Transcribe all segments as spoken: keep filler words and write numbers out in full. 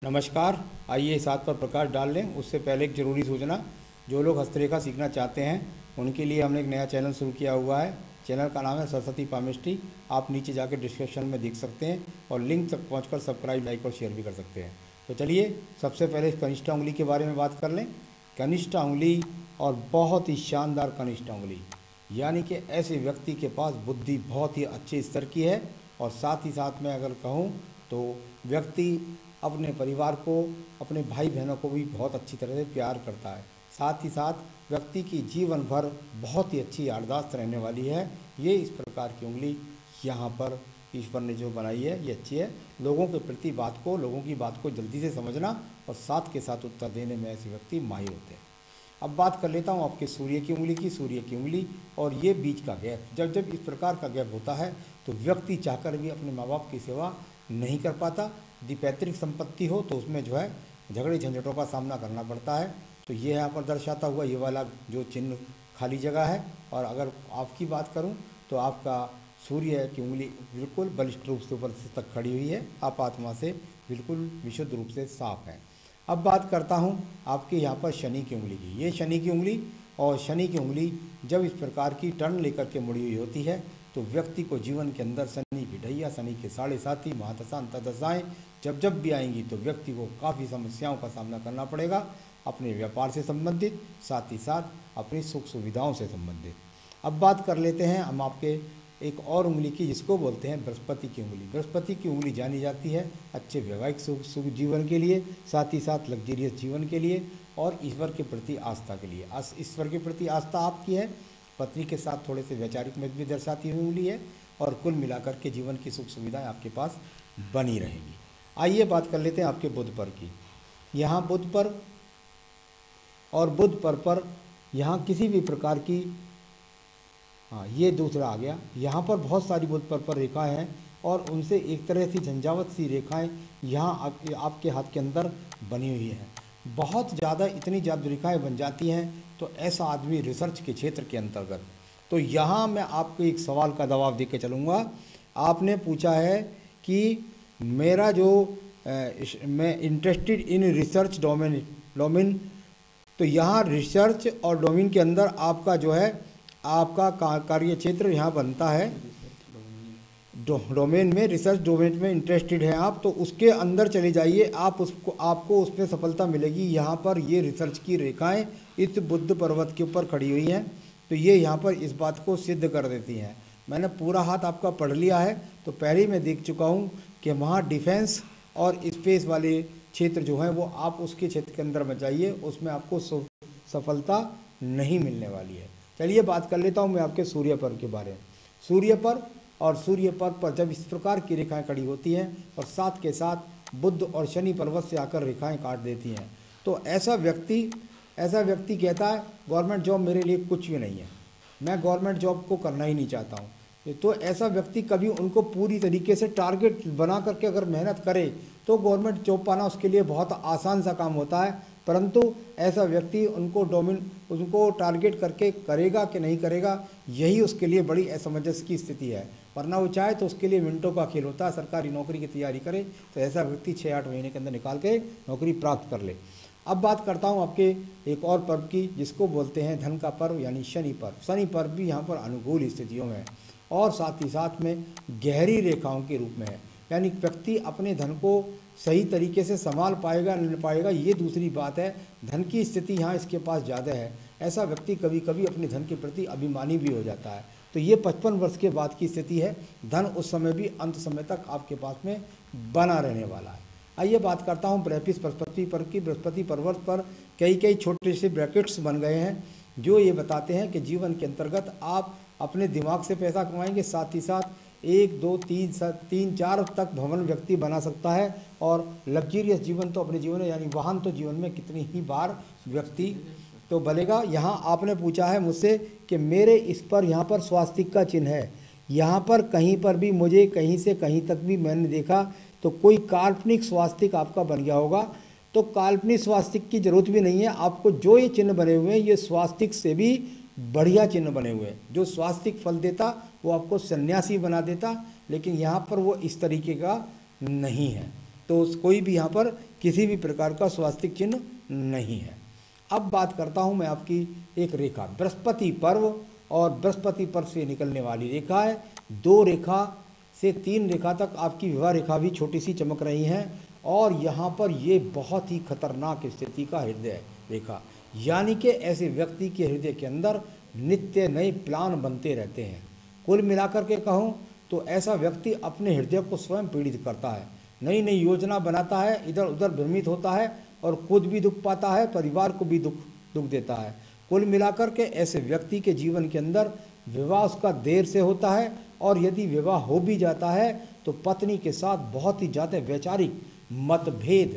नमस्कार। आइए इस बात पर प्रकाश डाल लें। उससे पहले एक ज़रूरी सूचना, जो लोग हस्तरेखा सीखना चाहते हैं उनके लिए हमने एक नया चैनल शुरू किया हुआ है। चैनल का नाम है सरस्वती पामिस्ट्री। आप नीचे जाकर डिस्क्रिप्शन में देख सकते हैं और लिंक तक पहुंचकर सब्सक्राइब, लाइक और शेयर भी कर सकते हैं। तो चलिए सबसे पहले कनिष्ठा उंगली के बारे में बात कर लें। कनिष्ठा उंगली और बहुत ही शानदार कनिष्ठा उंगली, यानी कि ऐसे व्यक्ति के पास बुद्धि बहुत ही अच्छे स्तर की है और साथ ही साथ में अगर कहूँ तो व्यक्ति अपने परिवार को, अपने भाई बहनों को भी बहुत अच्छी तरह से प्यार करता है। साथ ही साथ व्यक्ति की जीवन भर बहुत ही अच्छी याददाश्त रहने वाली है। ये इस प्रकार की उंगली यहाँ पर ईश्वर ने जो बनाई है ये अच्छी है। लोगों के प्रति बात को, लोगों की बात को जल्दी से समझना और साथ के साथ उत्तर देने में ऐसे व्यक्ति माहिर होते हैं। अब बात कर लेता हूँ आपके सूर्य की उंगली की। सूर्य की उंगली और ये बीच का गैप, जब जब इस प्रकार का गैप होता है तो व्यक्ति चाहकर भी अपने माँ बाप की सेवा नहीं कर पाता। यदि पैतृक संपत्ति हो तो उसमें जो है झगड़े झंझटों का सामना करना पड़ता है। तो ये यहाँ पर दर्शाता हुआ ये वाला जो चिन्ह खाली जगह है। और अगर आपकी बात करूँ तो आपका सूर्य की उंगली बिल्कुल बलिष्ठ रूप से ऊपर तक खड़ी हुई है। आप आत्मा से बिल्कुल विशुद्ध रूप से साफ है। अब बात करता हूँ आपके यहाँ पर शनि की उंगली की। ये शनि की उंगली, और शनि की उंगली जब इस प्रकार की टर्न लेकर के मुड़ी हुई होती है तो व्यक्ति को जीवन के अंदर शनि की ढैया, शनि के साढ़े साथी, महादशा, अंतर्दशाएँ जब जब भी आएंगी तो व्यक्ति को काफ़ी समस्याओं का सामना करना पड़ेगा, अपने व्यापार से संबंधित, साथ ही साथ अपनी सुख सुविधाओं से संबंधित। अब बात कर लेते हैं हम आपके एक और उंगली की, जिसको बोलते हैं बृहस्पति की उंगली। बृहस्पति की उंगली जानी जाती है अच्छे वैवाहिक सुख सुख जीवन के लिए, साथ ही साथ लग्जरियस जीवन के लिए और ईश्वर के प्रति आस्था के लिए। ईश्वर के प्रति आस्था आपकी है, पत्नी के साथ थोड़े से वैचारिक मत भी दर्शाती हुई उंगली है और कुल मिलाकर के जीवन की सुख सुविधाएं आपके पास बनी रहेंगी। आइए बात कर लेते हैं आपके बुध पर की। यहाँ बुध पर और बुध पर पर यहाँ किसी भी प्रकार की, हाँ ये दूसरा आ गया, यहाँ पर बहुत सारी बुध पर पर रेखाएँ हैं और उनसे एक तरह से झंझावत सी रेखाएँ यहाँ आप, आपके हाथ के अंदर बनी हुई हैं। बहुत ज़्यादा इतनी ज़्यादा रेखाएँ बन जाती हैं तो ऐसा आदमी रिसर्च के क्षेत्र के अंतर्गत। तो यहाँ मैं आपको एक सवाल का जवाब दे के चलूँगा। आपने पूछा है कि मेरा जो आ, मैं interested in research domain domain तो यहाँ रिसर्च और डोमेन के अंदर आपका जो है आपका कार्य क्षेत्र यहाँ बनता है। डो, डोमेन में, रिसर्च डोमेन में इंटरेस्टेड है आप, तो उसके अंदर चले जाइए, आप उसको आपको उसमें सफलता मिलेगी। यहाँ पर ये रिसर्च की रेखाएं इस बुद्ध पर्वत के ऊपर खड़ी हुई हैं तो ये यहाँ पर इस बात को सिद्ध कर देती हैं। मैंने पूरा हाथ आपका पढ़ लिया है तो पहले ही मैं देख चुका हूँ कि वहाँ डिफेंस और स्पेस वाले क्षेत्र जो हैं वो आप उसके क्षेत्र के अंदर में जाइए, उसमें आपको सफलता नहीं मिलने वाली है। चलिए बात कर लेता हूँ मैं आपके सूर्य पर के बारे में। सूर्य पर और सूर्य पर पर जब इस प्रकार की रेखाएं खड़ी होती हैं और साथ के साथ बुध और शनि पर्वत से आकर रेखाएं काट देती हैं तो ऐसा व्यक्ति ऐसा व्यक्ति कहता है गवर्नमेंट जॉब मेरे लिए कुछ भी नहीं है, मैं गवर्नमेंट जॉब को करना ही नहीं चाहता हूँ। तो ऐसा व्यक्ति कभी उनको पूरी तरीके से टारगेट बना करके अगर मेहनत करे तो गवर्नमेंट जॉब पाना उसके लिए बहुत आसान सा काम होता है, परंतु ऐसा व्यक्ति उनको डोमिन उनको टारगेट करके करेगा कि नहीं करेगा, यही उसके लिए बड़ी असमंजस की स्थिति है। वरना वो चाहे तो उसके लिए मिनटों का खेल होता है, सरकारी नौकरी की तैयारी करे तो ऐसा व्यक्ति छः आठ महीने के अंदर निकाल के नौकरी प्राप्त कर ले। अब बात करता हूँ आपके एक और पर्व की, जिसको बोलते हैं धन का पर्व यानी शनि पर्व। शनि पर्व भी यहाँ पर अनुकूल स्थितियों में है और साथ ही साथ में गहरी रेखाओं के रूप में है, यानी व्यक्ति अपने धन को सही तरीके से संभाल पाएगा नहीं पाएगा ये दूसरी बात है। धन की स्थिति यहाँ इसके पास ज़्यादा है। ऐसा व्यक्ति कभी कभी अपने धन के प्रति अभिमानी भी हो जाता है। तो ये पचपन वर्ष के बाद की स्थिति है। धन उस समय भी अंत समय तक आपके पास में बना रहने वाला है। आइए बात करता हूँ बृहस्पति पर की। बृहस्पति पर्वत पर कई कई छोटे से ब्रैकेट्स बन गए हैं जो ये बताते हैं कि जीवन के अंतर्गत आप अपने दिमाग से पैसा कमाएंगे, साथ ही साथ एक दो तीन तीन चार तक भवन व्यक्ति बना सकता है और लग्जरियस जीवन तो अपने जीवन में, यानी वाहन तो जीवन में कितनी ही बार व्यक्ति तो बनेगा। यहाँ आपने पूछा है मुझसे कि मेरे इस पर यहाँ पर स्वास्तिक का चिन्ह है। यहाँ पर कहीं पर भी मुझे कहीं से कहीं तक भी मैंने देखा तो कोई काल्पनिक स्वास्तिक आपका बन गया होगा। तो काल्पनिक स्वास्तिक की जरूरत भी नहीं है, आपको जो ये चिन्ह बने हुए हैं ये स्वास्तिक से भी बढ़िया चिन्ह बने हुए हैं। जो स्वास्तिक फल देता वो आपको सन्यासी बना देता, लेकिन यहाँ पर वो इस तरीके का नहीं है। तो कोई भी यहाँ पर किसी भी प्रकार का स्वास्तिक चिन्ह नहीं है। अब बात करता हूँ मैं आपकी एक रेखा, बृहस्पति पर्व और बृहस्पति पर्व से निकलने वाली रेखा है। दो रेखा से तीन रेखा तक आपकी विवाह रेखा भी छोटी सी चमक रही हैं और यहाँ पर ये बहुत ही खतरनाक स्थिति का हृदय रेखा, यानी कि ऐसे व्यक्ति के हृदय के अंदर नित्य नए प्लान बनते रहते हैं। कुल मिलाकर के कहूँ तो ऐसा व्यक्ति अपने हृदय को स्वयं पीड़ित करता है, नई नई योजना बनाता है, इधर उधर भ्रमित होता है और खुद भी दुख पाता है, परिवार को भी दुख दुख देता है। कुल मिलाकर के ऐसे व्यक्ति के जीवन के अंदर विवाह उसका देर से होता है और यदि विवाह हो भी जाता है तो पत्नी के साथ बहुत ही ज़्यादा वैचारिक मतभेद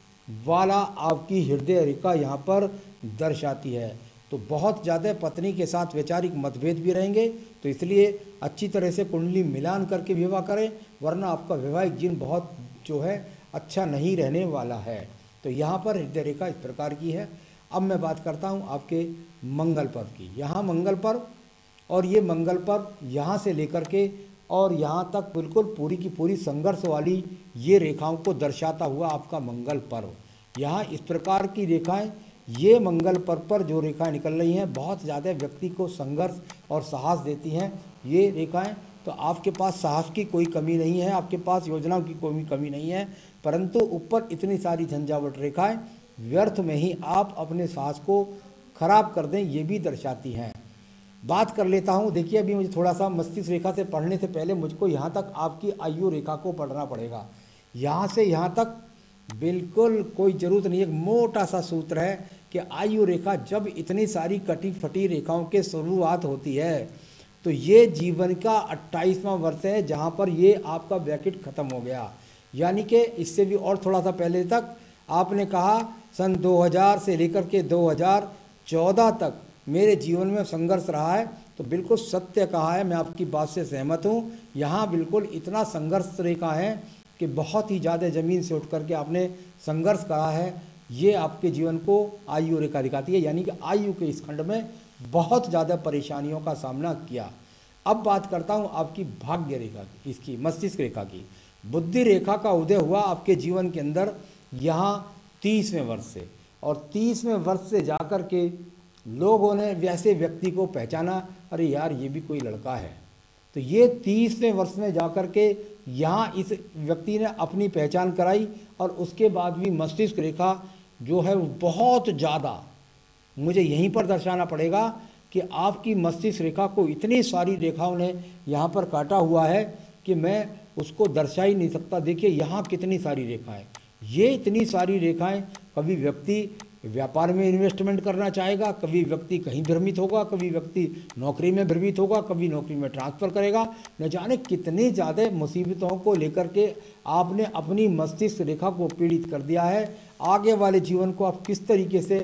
वाला आपकी हृदय रेखा यहाँ पर दर्शाती है। तो बहुत ज़्यादा पत्नी के साथ वैचारिक मतभेद भी रहेंगे, तो इसलिए अच्छी तरह से कुंडली मिलान करके विवाह करें, वरना आपका वैवाहिक जीवन बहुत जो है अच्छा नहीं रहने वाला है। तो यहाँ पर हृदय रेखा इस प्रकार की है। अब मैं बात करता हूँ आपके मंगल पर्व की। यहाँ मंगल पर्व और ये मंगल पर्व यहाँ से लेकर के और यहाँ तक बिल्कुल पूरी की पूरी संघर्ष वाली ये रेखाओं को दर्शाता हुआ आपका मंगल पर्व। यहाँ इस प्रकार की रेखाएं, ये मंगल पर्व पर जो रेखाएं निकल रही हैं बहुत ज़्यादा व्यक्ति को संघर्ष और साहस देती हैं ये रेखाएं। तो आपके पास साहस की कोई कमी नहीं है, आपके पास योजनाओं की कोई कमी नहीं है, परंतु ऊपर इतनी सारी झंझावट रेखाएं व्यर्थ में ही आप अपने साहस को खराब कर दें, ये भी दर्शाती हैं। बात कर लेता हूँ, देखिए अभी मुझे थोड़ा सा मस्तिष्क रेखा से पढ़ने से पहले मुझको यहाँ तक आपकी आयु रेखा को पढ़ना पड़ेगा। यहाँ से यहाँ तक बिल्कुल कोई ज़रूरत नहीं, एक मोटा सा सूत्र है कि आयु रेखा जब इतनी सारी कटी फटी रेखाओं के शुरुआत होती है तो ये जीवन का अट्ठाईसवां वर्ष है जहाँ पर ये आपका ब्रैकेट ख़त्म हो गया। यानी कि इससे भी और थोड़ा सा पहले तक आपने कहा सन दो हज़ार से लेकर के दो हज़ार चौदह तक मेरे जीवन में संघर्ष रहा है, तो बिल्कुल सत्य कहा है, मैं आपकी बात से सहमत हूँ। यहाँ बिल्कुल इतना संघर्ष रेखा है कि बहुत ही ज़्यादा ज़मीन से उठ करके आपने संघर्ष करा है। ये आपके जीवन को आयु रेखा दिखाती है, यानी कि आयु के इस खंड में बहुत ज़्यादा परेशानियों का सामना किया। अब बात करता हूँ आपकी भाग्य रेखा की, इसकी मस्तिष्क रेखा की। बुद्धि रेखा का उदय हुआ आपके जीवन के अंदर यहाँ तीसवें वर्ष से, और तीसवें वर्ष से जाकर के लोगों ने वैसे व्यक्ति को पहचाना, अरे यार ये भी कोई लड़का है। तो ये तीसवें वर्ष में जाकर के यहाँ इस व्यक्ति ने अपनी पहचान कराई और उसके बाद भी मस्तिष्क रेखा जो है वो बहुत ज़्यादा, मुझे यहीं पर दर्शाना पड़ेगा कि आपकी मस्तिष्क रेखा को इतनी सारी रेखाओं ने यहाँ पर काटा हुआ है कि मैं उसको दर्शा ही नहीं सकता। देखिए यहाँ कितनी सारी रेखाएं, ये इतनी सारी रेखाएं, कभी व्यक्ति व्यापार में इन्वेस्टमेंट करना चाहेगा, कभी व्यक्ति कहीं भ्रमित होगा, कभी व्यक्ति नौकरी में भ्रमित होगा, कभी नौकरी में ट्रांसफ़र करेगा। न जाने कितनी ज़्यादा मुसीबतों को लेकर के आपने अपनी मस्तिष्क रेखा को पीड़ित कर दिया है। आगे वाले जीवन को आप किस तरीके से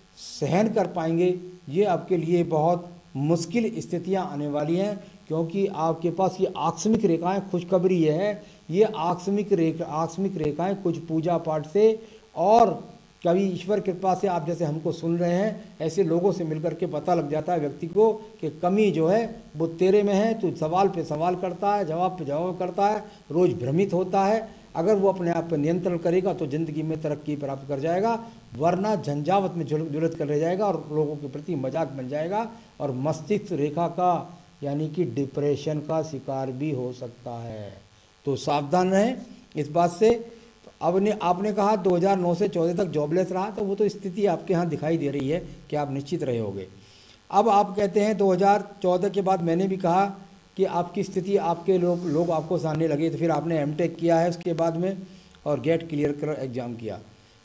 सहन कर पाएंगे, ये आपके लिए बहुत मुश्किल स्थितियां आने वाली हैं, क्योंकि आपके पास ये आकस्मिक रेखाएं, खुशखबरी ये है, ये आकस्मिक रेखा आकस्मिक रेखाएं कुछ पूजा पाठ से और कभी ईश्वर कृपा से, आप जैसे हमको सुन रहे हैं ऐसे लोगों से मिलकर के पता लग जाता है व्यक्ति को कि कमी जो है वो तेरे में है। तो सवाल पे सवाल करता है, जवाब पे जवाब करता है, रोज़ भ्रमित होता है। अगर वो अपने आप पर नियंत्रण करेगा तो ज़िंदगी में तरक्की प्राप्त कर जाएगा, वरना झंझावत में जुलझ कर रह जाएगा और लोगों के प्रति मजाक बन जाएगा और मस्तिष्क रेखा का यानी कि डिप्रेशन का शिकार भी हो सकता है। तो सावधान रहें इस बात से। अब ने आपने कहा दो हज़ार नौ से चौदह तक जॉबलेस रहा, तो वो तो स्थिति आपके यहाँ दिखाई दे रही है कि आप निश्चित रहे होगे। अब आप कहते हैं दो हज़ार चौदह के बाद मैंने भी कहा कि आपकी स्थिति, आपके लोग लोग आपको जानने लगे, तो फिर आपने एमटेक किया है उसके बाद में और गेट क्लियर कर एग्ज़ाम किया।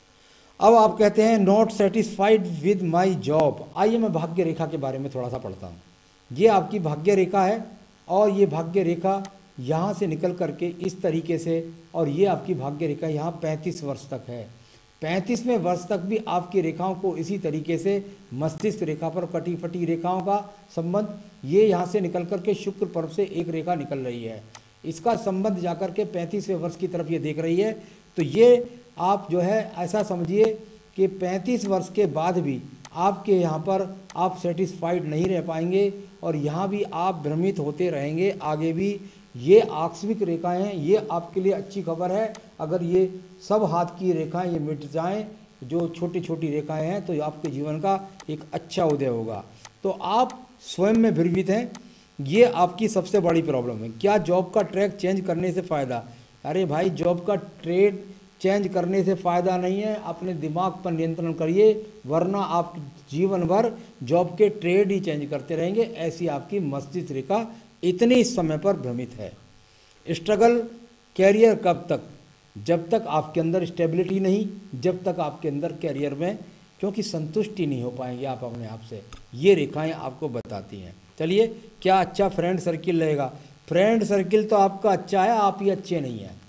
अब आप कहते हैं not satisfied with my job. आइए मैं भाग्य रेखा के बारे में थोड़ा सा पढ़ता हूँ। ये आपकी भाग्य रेखा है और ये भाग्य रेखा यहाँ से निकल करके इस तरीके से, और ये आपकी भाग्य रेखा यहाँ पैंतीस वर्ष तक है। पैंतीसवें वर्ष तक भी आपकी रेखाओं को इसी तरीके से मस्तिष्क रेखा पर कटी फटी रेखाओं का संबंध, ये यहाँ से निकल करके शुक्र पर्व से एक रेखा निकल रही है, इसका संबंध जाकर के पैंतीसवें वर्ष की तरफ ये देख रही है। तो ये आप जो है ऐसा समझिए कि पैंतीस वर्ष के बाद भी आपके यहाँ पर आप सेटिस्फाइड नहीं रह पाएंगे और यहाँ भी आप भ्रमित होते रहेंगे, आगे भी ये आकस्मिक रेखाएं हैं, ये आपके लिए अच्छी खबर है। अगर ये सब हाथ की रेखाएं ये मिट जाएं, जो छोटी छोटी रेखाएं हैं, तो आपके जीवन का एक अच्छा उदय होगा। तो आप स्वयं में भ्रमित हैं, ये आपकी सबसे बड़ी प्रॉब्लम है। क्या जॉब का ट्रैक चेंज करने से फ़ायदा? अरे भाई, जॉब का ट्रेड चेंज करने से फ़ायदा नहीं है। अपने दिमाग पर नियंत्रण करिए, वरना आप जीवन भर जॉब के ट्रेड ही चेंज करते रहेंगे। ऐसी आपकी मस्तिष्क रेखा इतनी इस समय पर भ्रमित है। स्ट्रगल कैरियर कब तक? जब तक आपके अंदर स्टेबिलिटी नहीं, जब तक आपके अंदर कैरियर में क्योंकि संतुष्टि नहीं हो पाएंगे आप अपने आप से, ये रेखाएं आपको बताती हैं। चलिए, क्या अच्छा फ्रेंड सर्किल रहेगा? फ्रेंड सर्किल तो आपका अच्छा है, आप ही अच्छे नहीं हैं।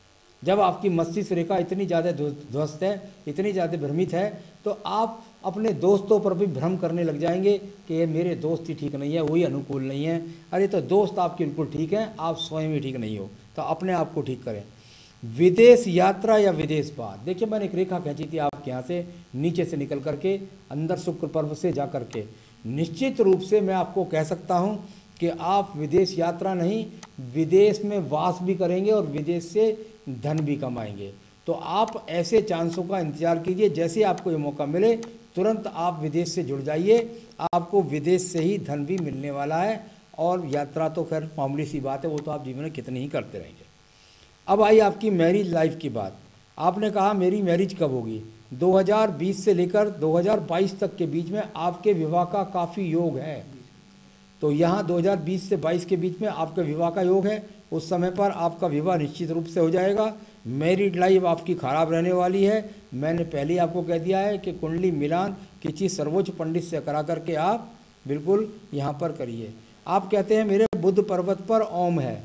जब आपकी मस्तिष्क रेखा इतनी ज़्यादा ध्वस्त है, इतनी ज़्यादा भ्रमित है, तो आप अपने दोस्तों पर भी भ्रम करने लग जाएंगे कि ये मेरे दोस्त ही ठीक नहीं है, वही अनुकूल नहीं है। अरे तो दोस्त आपके बिल्कुल ठीक हैं, आप स्वयं ही ठीक नहीं हो, तो अपने आप को ठीक करें। विदेश यात्रा या विदेश पार, देखिए मैंने एक रेखा खींची थी आपके यहाँ से नीचे से निकल करके अंदर शुक्र पर्व से जा करके। निश्चित रूप से मैं आपको कह सकता हूँ कि आप विदेश यात्रा नहीं, विदेश में वास भी करेंगे और विदेश से धन भी कमाएंगे। तो आप ऐसे चांसों का इंतजार कीजिए, जैसे आपको ये मौका मिले तुरंत आप विदेश से जुड़ जाइए, आपको विदेश से ही धन भी मिलने वाला है। और यात्रा तो खैर मामूली सी बात है, वो तो आप जीवन में कितनी ही करते रहेंगे। अब आई आपकी मैरिज लाइफ की बात। आपने कहा मेरी मैरिज कब होगी? दो हज़ार बीस से लेकर दो हज़ार बाईस तक के बीच में आपके विवाह का काफ़ी योग है। तो यहाँ दो हज़ार बीस से बाईस के बीच में आपका विवाह का योग है। उस समय पर आपका विवाह निश्चित रूप से हो जाएगा। मैरिड लाइफ आपकी खराब रहने वाली है। मैंने पहले ही आपको कह दिया है कि कुंडली मिलान किसी सर्वोच्च पंडित से करा करके आप बिल्कुल यहाँ पर करिए। आप कहते हैं मेरे बुद्ध पर्वत पर ओम है।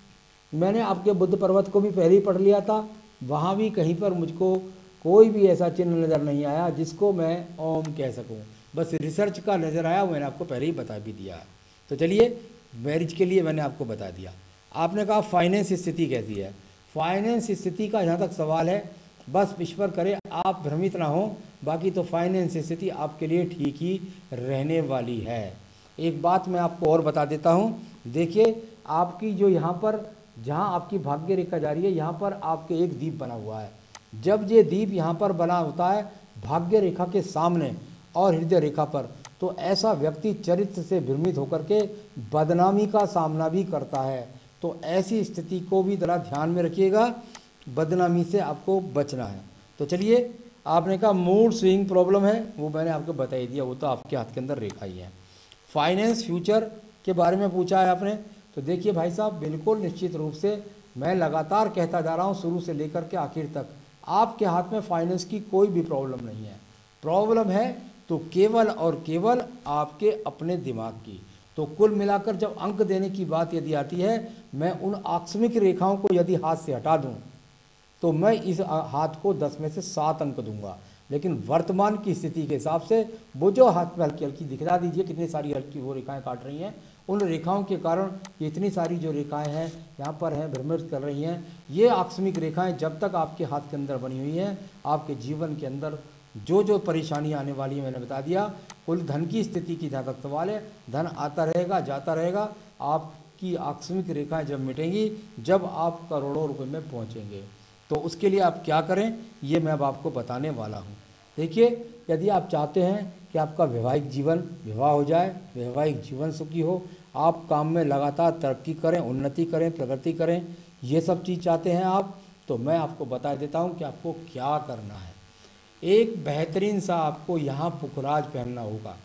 मैंने आपके बुद्ध पर्वत को भी पहले ही पढ़ लिया था, वहाँ भी कहीं पर मुझको कोई भी ऐसा चिन्ह नज़र नहीं आया जिसको मैं ओम कह सकूँ। बस रिसर्च का नज़र आया, मैंने आपको पहले ही बता भी दिया। तो चलिए, मैरिज के लिए मैंने आपको बता दिया। आपने कहा फाइनेंस स्थिति कैसी है? फाइनेंस स्थिति का जहाँ तक सवाल है, बस ईश्वर करे आप भ्रमित ना हो, बाकी तो फाइनेंस स्थिति आपके लिए ठीक ही रहने वाली है। एक बात मैं आपको और बता देता हूँ, देखिए आपकी जो यहाँ पर जहाँ आपकी भाग्य रेखा जा रही है, यहाँ पर आपके एक दीप बना हुआ है। जब ये दीप यहाँ पर बना होता है भाग्य रेखा के सामने और हृदय रेखा पर, तो ऐसा व्यक्ति चरित्र से भ्रमित होकर के बदनामी का सामना भी करता है। तो ऐसी स्थिति को भी ज़रा ध्यान में रखिएगा, बदनामी से आपको बचना है। तो चलिए, आपने कहा मूड स्विंग प्रॉब्लम है, वो मैंने आपको बता ही दिया, वो तो आपके हाथ के अंदर रेखा ही है। फाइनेंस फ्यूचर के बारे में पूछा है आपने, तो देखिए भाई साहब, बिल्कुल निश्चित रूप से मैं लगातार कहता जा रहा हूँ शुरू से लेकर के आखिर तक, आपके हाथ में फाइनेंस की कोई भी प्रॉब्लम नहीं है। प्रॉब्लम है तो केवल और केवल आपके अपने दिमाग की। तो कुल मिलाकर जब अंक देने की बात यदि आती है, मैं उन आकस्मिक रेखाओं को यदि हाथ से हटा दूं तो मैं इस हाथ को दस में से सात अंक दूंगा। लेकिन वर्तमान की स्थिति के हिसाब से वो जो हाथ में हल्की हल्की दिखला दीजिए कितनी सारी हल्की वो रेखाएं काट रही हैं, उन रेखाओं के कारण ये इतनी सारी जो रेखाएं हैं यहाँ पर हैं भ्रमित कर रही हैं। ये आकस्मिक रेखाएं जब तक आपके हाथ के अंदर बनी हुई हैं, आपके जीवन के अंदर जो जो परेशानियाँ आने वाली है मैंने बता दिया। कुल धन की स्थिति की जहाँ तक सवाल है, धन आता रहेगा जाता रहेगा। आपकी आकस्मिक रेखाएं जब मिटेंगी, जब आप करोड़ों रुपए में पहुँचेंगे, तो उसके लिए आप क्या करें ये मैं अब आपको बताने वाला हूँ। देखिए, यदि आप चाहते हैं कि आपका वैवाहिक जीवन विवाह हो जाए, वैवाहिक जीवन सुखी हो, आप काम में लगातार तरक्की करें, उन्नति करें, प्रगति करें, ये सब चीज़ चाहते हैं आप, तो मैं आपको बता देता हूँ कि आपको क्या करना है। एक बेहतरीन सा आपको यहाँ पुखराज पहनना होगा।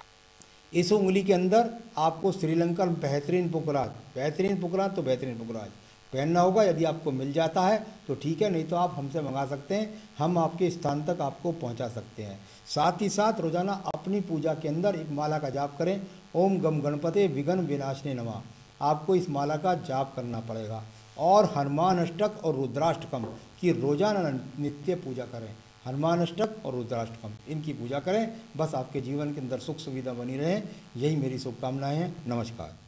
इस उंगली के अंदर आपको श्रीलंकन बेहतरीन पुखराज, बेहतरीन पुखराज तो बेहतरीन पुखराज पहनना होगा। यदि आपको मिल जाता है तो ठीक है, नहीं तो आप हमसे मंगा सकते हैं, हम आपके स्थान तक आपको पहुंचा सकते हैं। साथ ही साथ रोजाना अपनी पूजा के अंदर एक माला का जाप करें, ओम गम गणपते विघ्न विनाशने नमः। आपको इस माला का जाप करना पड़ेगा। और हनुमान अष्टक और रुद्राष्टकम की रोजाना नित्य पूजा करें। हनुमान अष्टक और रुद्राष्टकम इनकी पूजा करें, बस आपके जीवन के अंदर सुख सुविधा बनी रहे। यही मेरी शुभकामनाएं हैं। नमस्कार।